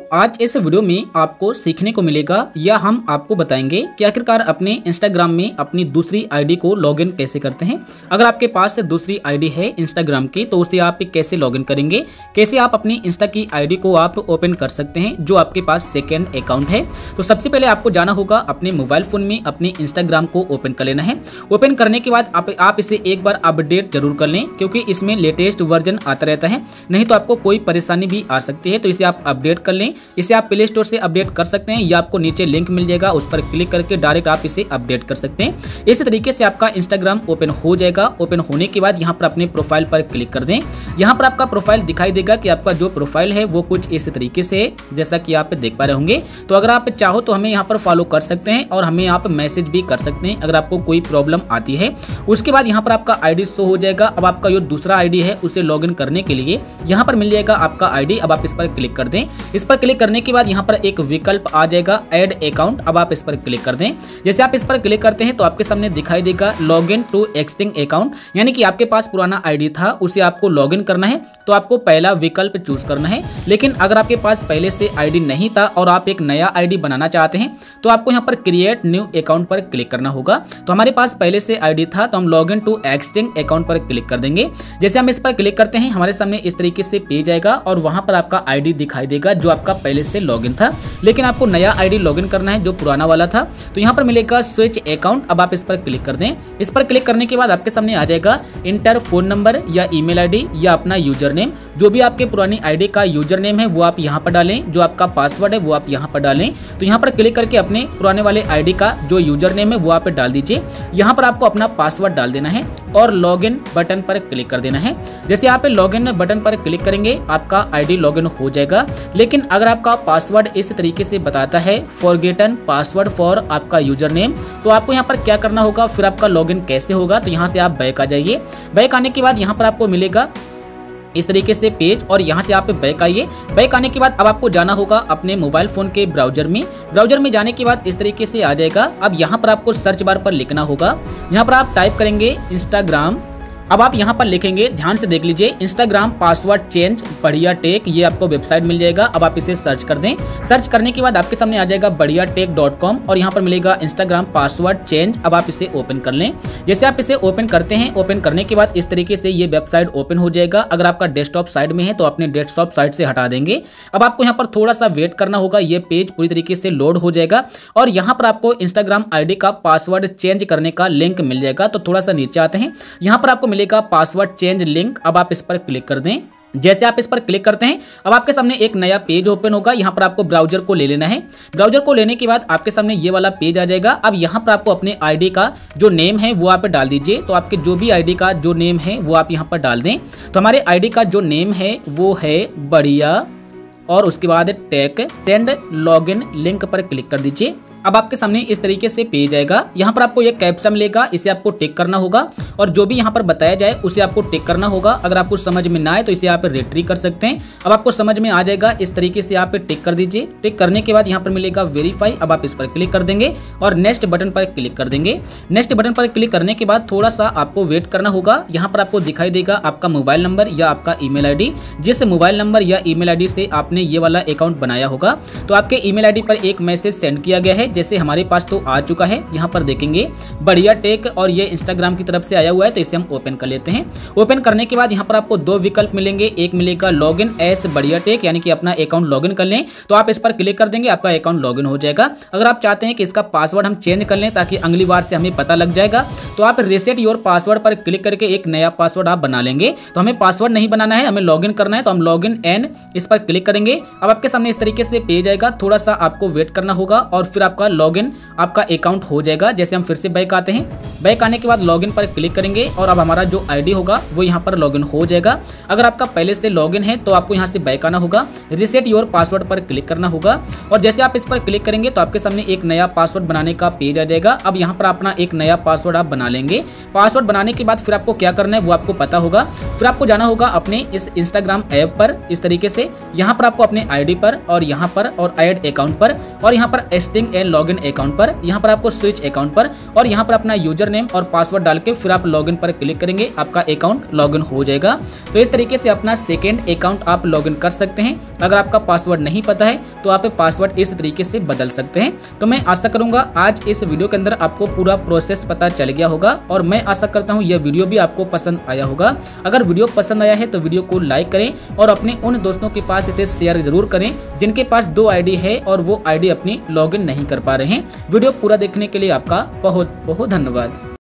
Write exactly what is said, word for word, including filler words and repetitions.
आज इस वीडियो में आपको सीखने को मिलेगा या हम आपको बताएंगे कि आखिरकार अपने इंस्टाग्राम में अपनी दूसरी आईडी को लॉगिन कैसे करते हैं। अगर आपके पास दूसरी आईडी है इंस्टाग्राम की तो उसे आप कैसे लॉगिन करेंगे, कैसे आप अपनी इंस्टा की आईडी को आप ओपन कर सकते हैं जो आपके पास सेकेंड अकाउंट है। तो सबसे पहले आपको जाना होगा अपने मोबाइल फोन में अपने इंस्टाग्राम को ओपन कर लेना है। ओपन करने के बाद आप, आप इसे एक बार अपडेट जरूर कर लें क्योंकि इसमें लेटेस्ट वर्जन आता रहता है, नहीं तो आपको कोई परेशानी भी आ सकती है। तो इसे आप अपडेट कर लें। इसे आप प्ले स्टोर से अपडेट कर सकते हैं या आपको नीचे लिंक मिल जाएगा, उस पर क्लिक करके डायरेक्ट आप इसे अपडेट कर सकते हैं। इस तरीके से आपका इंस्टाग्राम ओपन हो जाएगा। ओपन होने के बाद यहाँ पर अपने प्रोफाइल पर क्लिक कर दें। यहाँ पर आपका प्रोफाइल दिखाई देगा कि आपका जो प्रोफाइल है वो कुछ इस तरीके से है, जैसा कि आप देख पा रहे होंगे। तो अगर आप चाहो तो हमें यहाँ पर फॉलो कर सकते हैं और हमें आप मैसेज भी कर सकते हैं अगर आपको कोई प्रॉब्लम आती है। उसके बाद यहाँ पर आपका आईडी शो हो जाएगा। अब आपका जो दूसरा आईडी है उसे लॉगिन करने के लिए यहाँ पर मिल जाएगा आपका आईडी। अब आप इस पर क्लिक कर दें। इस पर क्लिक करने के बाद यहाँ पर एक विकल्प आ जाएगा ऐड अकाउंट। अब आप इस पर क्लिक कर दें। जैसे आप इस पर क्लिक करते हैं तो आपके सामने दिखाई देगा लॉगिन टू एक्सिस्टिंग अकाउंट, यानी कि आपके पास पुराना आईडी था उसे आपको लॉगिन करना है तो आपको पहला विकल्प चूज करना है। लेकिन अगर आपके पास पहले से आईडी नहीं था और आप एक नया आईडी बनाना चाहते हैं तो आपको यहाँ पर क्रिएट न्यू अकाउंट पर क्लिक करना होगा। तो हमारे पास पहले से आईडी था तो हम लॉगिन टू एक्सिस्टिंग अकाउंट पर क्लिक कर देंगे। जैसे हम इस पर क्लिक करते हैं हमारे सामने इस तरीके से पेज आएगा और वहां पर आपका आईडी दिखाई देगा जो आपका पहले से लॉगिन था, लेकिन आपको नया आईडी लॉगिन करना है जो पुराना वाला था। तो यहाँ पर मिलेगा स्विच अकाउंट। अब आप इस पर क्लिक कर दें। इस पर क्लिक करने के बाद आपके सामने आ जाएगा इंटर फोन नंबर या ईमेल आईडी या अपना यूजर नेम। जो भी आपके पुरानी आईडी का यूजर नेम है वो आप यहाँ पर डालें, जो आपका पासवर्ड है वो आप यहाँ पर डालें। तो यहाँ पर क्लिक करके अपने पुराने वाले आईडी का जो यूजर नेम है वो आप डाल दीजिए। यहाँ पर आपको अपना पासवर्ड डाल देना है और लॉगिन बटन पर क्लिक कर देना है। जैसे आप लॉगिन बटन पर क्लिक करेंगे आपका आईडी लॉगिन हो जाएगा। लेकिन अगर आपका पासवर्ड इस तरीके से बताता है फॉरगेटन पासवर्ड फॉर आपका यूजर नेम, तो आपको यहाँ पर क्या करना होगा, फिर आपका लॉगिन कैसे होगा। तो यहाँ से आप बैक आ जाइए। बैक आने के बाद यहाँ पर आपको मिलेगा इस तरीके से पेज और यहाँ से आप बैक आइए। बैक आने के बाद अब आपको जाना होगा अपने मोबाइल फोन के ब्राउजर में। ब्राउजर में जाने के बाद इस तरीके से आ जाएगा। अब यहाँ पर आपको सर्च बार पर लिखना होगा। यहाँ पर आप टाइप करेंगे इंस्टाग्राम। अब आप यहाँ पर लिखेंगे, ध्यान से देख लीजिए, इंस्टाग्राम पासवर्ड चेंज बढ़िया टेक, ये आपको वेबसाइट मिल जाएगा। अब आप इसे सर्च कर दें। सर्च करने के बाद आपके सामने आ जाएगा बढ़िया टेक डॉट कॉम और यहाँ पर मिलेगा इंस्टाग्राम पासवर्ड चेंज। अब आप इसे ओपन कर लें। जैसे आप इसे ओपन करते हैं, ओपन करने के बाद इस तरीके से ये वेबसाइट ओपन हो जाएगा। अगर आपका डेस्कटॉप साइड में है तो अपने डेस्कटॉप साइड से हटा देंगे। अब आपको यहाँ पर थोड़ा सा वेट करना होगा, ये पेज पूरी तरीके से लोड हो जाएगा और यहाँ पर आपको इंस्टाग्राम आईडी का पासवर्ड चेंज करने का लिंक मिल जाएगा। तो थोड़ा सा नीचे आते हैं, यहाँ पर आपको मिलेगा पासवर्ड चेंज लिंक। अब आप इस पर क्लिक कर दें। जैसे आप इस पर क्लिक करते हैं अब आपके सामने एक नया पेज ओपन होगा। यहाँ पर आपको ब्राउजर को ले लेना है। ब्राउजर को लेने के बाद आपके सामने ये वाला पेज आ जाएगा। अब यहाँ पर आपको अपने आईडी का जो नेम है वो आप डाल दीजिए। तो आपके जो भी आईडी का जो नेम है वो आप यहाँ पर डाल दें। तो हमारे आईडी का जो नेम है वो है बढ़िया और उसके बाद टेक। सेंड लॉगिन लिंक पर क्लिक कर दीजिए। अब आपके सामने इस तरीके से पेज आएगा। यहाँ पर आपको एक कैप्शन मिलेगा, इसे आपको टिक करना होगा और जो भी यहाँ पर बताया जाए उसे आपको टिक करना होगा। अगर आपको समझ में ना आए तो इसे आप रिट्री कर सकते हैं। अब आपको समझ में आ जाएगा, इस तरीके से आप टिक कर दीजिए। टिक करने के बाद यहाँ पर मिलेगा वेरीफाई। अब आप इस पर क्लिक कर देंगे और नेक्स्ट बटन पर क्लिक कर देंगे। नेक्स्ट बटन पर क्लिक करने के बाद थोड़ा सा आपको वेट करना होगा। यहाँ पर आपको दिखाई देगा आपका मोबाइल नंबर या आपका ईमेल आईडी। जिस मोबाइल नंबर या ईमेल आईडी से आपने ये वाला अकाउंट बनाया होगा तो आपके ईमेल आईडी पर एक मैसेज सेंड किया गया है। जैसे हमारे पास तो आ चुका है, यहाँ पर देखेंगे बढ़िया टेक और ये इंस्टाग्राम की तरफ से आया हुआ है। तो इसे हम ओपन कर लेते हैं। ओपन करने के बाद यहाँ पर आपको दो विकल्प मिलेंगे। एक मिलेगा लॉगिन एस बढ़िया टेक, यानी कि अपना अकाउंट लॉगिन कर लें। तो आप इस पर क्लिक कर देंगे, आपका अकाउंट लॉगिन हो जाएगा। अगर आप चाहते हैं कि इसका पासवर्ड हम चेंज कर लें ताकि अगली बार से हमें पता लग जाएगा तो आप रीसेट योर पासवर्ड पर क्लिक करके एक नया पासवर्ड आप बना लेंगे। तो हमें पासवर्ड नहीं बनाना है, हमें लॉगिन करना है। तो हम लॉगिन एन इस पर क्लिक करेंगे। अब आपके सामने इस तरीके से पेज आएगा। थोड़ा सा आपको वेट करना होगा और फिर आपका लॉगिन आपका अकाउंट हो जाएगा। जैसे हम फिर से बैक आते हैं। बैक आने के बाद लॉगिन पर क्लिक करेंगे और अब हमारा जो आईडी होगा वो यहाँ पर लॉगिन हो जाएगा। अगर आपका पहले से लॉगिन है तो आपको यहाँ से बैक आना होगा, रीसेट योर पासवर्ड पर क्लिक करना होगा और जैसे आप इस पर क्लिक करेंगे तो आपके सामने एक नया पासवर्ड बनाने का पेज आ जाएगा। अब यहाँ पर अपना एक नया पासवर्ड आप बना लेंगे। पासवर्ड बनाने के बाद फिर आपको क्या करना है वो आपको पता होगा। फिर आपको जाना होगा अपने इस इंस्टाग्राम ऐप पर। इस तरीके से यहाँ पर आपको अपने आईडी पर और यहाँ पर और ऐड अकाउंट पर और यहाँ पर एक्सिस्टिंग लॉगिन अकाउंट पर, यहाँ पर आपको स्विच अकाउंट पर और यहाँ पर अपना यूजर नेम और पासवर्ड डाल के फिर आप लॉगिन पर क्लिक करेंगे, आपका अकाउंट लॉगिन हो जाएगा। तो इस तरीके से अपना सेकेंड अकाउंट आप लॉगिन कर सकते हैं। अगर आपका पासवर्ड नहीं पता है तो आप पासवर्ड इस तरीके से बदल सकते हैं। तो मैं आशा करूंगा आज इस वीडियो के अंदर आपको पूरा प्रोसेस पता चल गया होगा और मैं आशा करता हूं यह वीडियो भी आपको पसंद आया होगा। अगर वीडियो पसंद आया है तो वीडियो को लाइक करें और अपने उन दोस्तों के पास इसे शेयर जरूर करें जिनके पास दो आईडी है और वो आईडी अपनी लॉगिन नहीं कर पा रहे हैं। वीडियो पूरा देखने के लिए आपका बहुत बहुत धन्यवाद।